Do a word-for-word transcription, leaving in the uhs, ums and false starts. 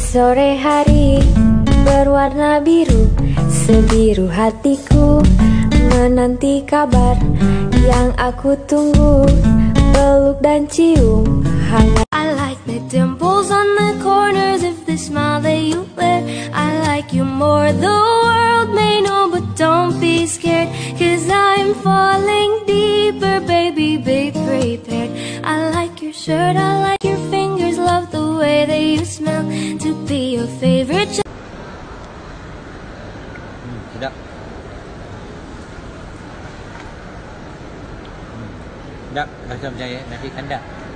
sore hari berwarna biru, sebiru hatiku menanti kabar yang aku tunggu, peluk dan cium hangat. I like the dimples on the corners of the smile that you wear. I like you more, the world may know, but don't be scared, cause I'm falling deeper, baby, be prepared. I like your shirt, I like your fingers, love the way that you smell, to be your favorite. Hmm, sedap. Hmm, sedap, rasa macam nasi kandak.